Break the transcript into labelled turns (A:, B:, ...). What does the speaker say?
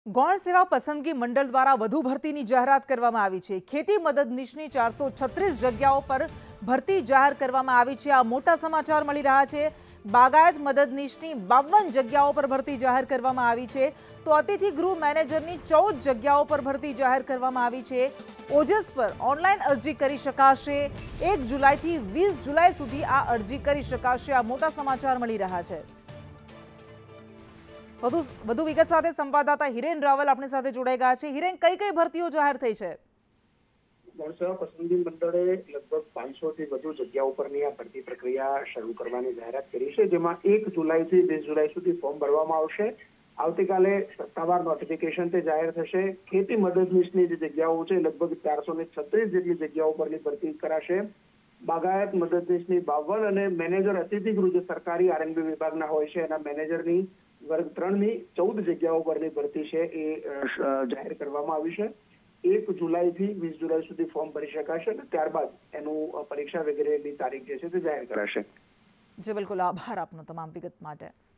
A: ગૌણ સેવા પસંદગી મંડળ દ્વારા વધુ ભરતીની જાહેરાત કરવામાં આવી છે। ખેતી મદદનીશની 436 જગ્યાઓ પર ભરતી જાહેર કરવામાં આવી છે। આ મોટા સમાચાર મળી રહ્યા છે। બાગાયત મદદનીશની 52 જગ્યાઓ પર ભરતી જાહેર કરવામાં આવી છે, તો અતિથિ ગૃહ મેનેજરની 14 જગ્યાઓ પર ભરતી જાહેર કરવામાં આવી છે। ઓજસ પર ઓનલાઈન અરજી કરી શકાશે। 1 જુલાઈથી 20 જુલાઈ સુધી આ અરજી કરી શકાશે। આ મોટા સમાચાર મળી રહ્યા છે। વધુ વિગત સાથે સંવાદદાતા હિરેન રાવલ આપણી સાથે જોડાઈ ગયા છે। હિરેન, કઈ કઈ ભરતીઓ જાહેર થઈ છે?
B: ગૌણ સેવા પસંદગી મંડળે લગભગ 500 થી વધુ જગ્યાઓ પરની આ ભરતી પ્રક્રિયા શરૂ કરવાની જાહેરાત કરી છે, જેમાં 1 જુલાઈથી 20 જુલાઈ સુધી ફોર્મ ભરવામાં આવશે। આવતીકાલે સત્તાવાર નોટિફિકેશન તે જાહેર થશે। ખેતી મદદનીશની જે જગ્યાઓ છે લગભગ 436 જેટલી જગ્યાઓ પરની ભરતી કરાશે। બાગાયત મદદનીશની 52 અને મેનેજર અતિથિ ગૃહ જે સરકારી આરએનબી વિભાગના હોય છે એના મેનેજરની વર્ગ 3 ની 14 જગ્યાઓ પરની ભરતી છે એ જાહેર કરવામાં આવી છે। 1 જુલાઈથી 20 જુલાઈ સુધી ફોર્મ ભરી શકાશે અને ત્યારબાદ એનું પરીક્ષા વગેરેની તારીખ જે છે તે જાહેર કરાશે।
A: જી બિલકુલ, આભાર આપનો તમામ વિગત માટે।